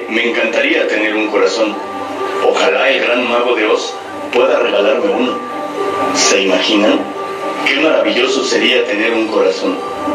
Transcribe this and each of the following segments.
Me encantaría tener un corazón. Ojalá el gran mago de Oz pueda regalarme uno. ¿Se imaginan? Qué maravilloso sería tener un corazón.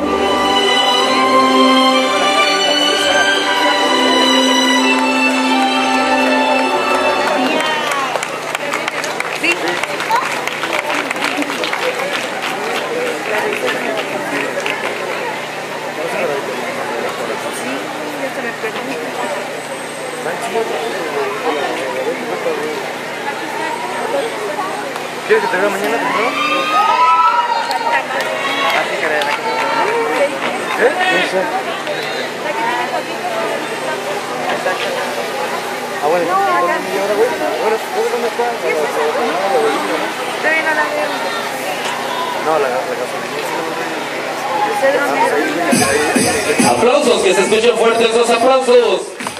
¿Quieres que te vea mañana temprano? Así que ¿eh? No sé. Ah, bueno, no, acá. Ahora, ¿dónde está? Todavía no la veo. No, la gasolina. Aplausos, que se escuchen fuertes los aplausos.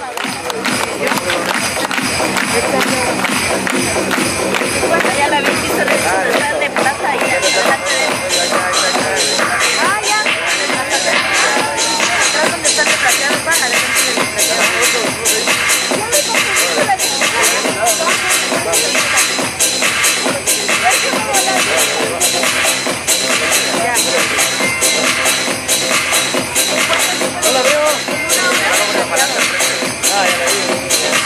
Ya la vi que se está de plata y ya. Ah, ya. Atrás donde está el plateado, baja, le No la veo. Ah, ya la vi.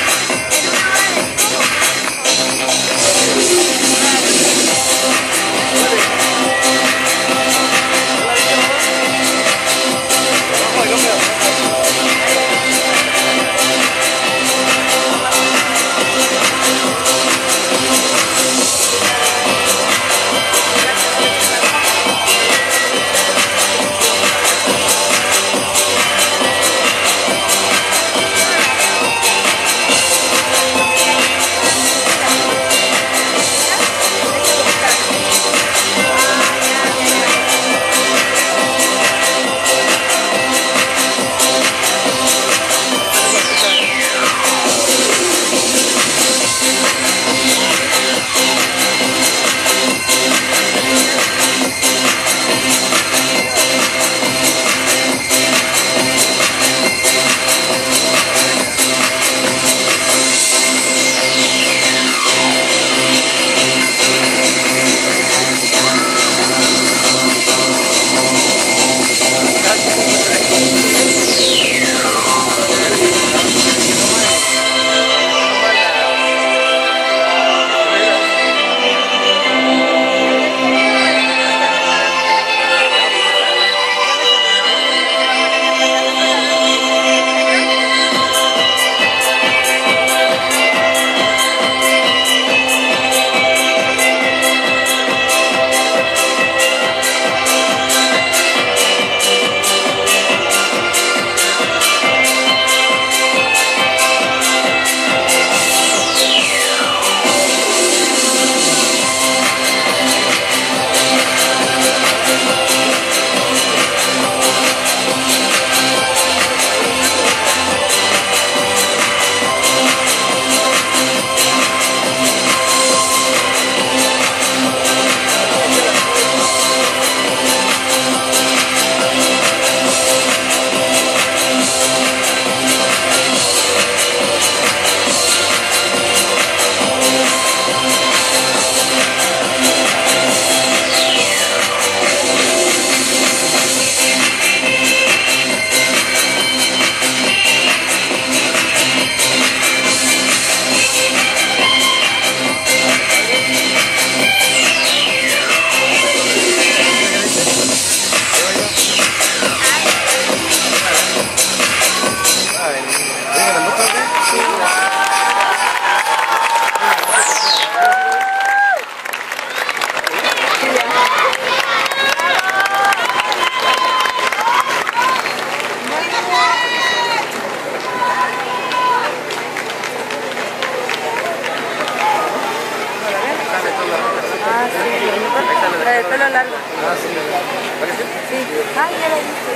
La del pelo largo. Ah, sí. ¿Vale, sí? Sí. Ay, ya la he visto.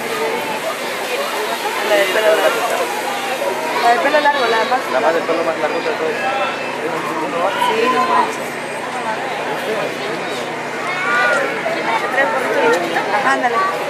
La del pelo largo. La del pelo largo, la más. La más del pelo más largo de todos. Sí, no manches. Ándale.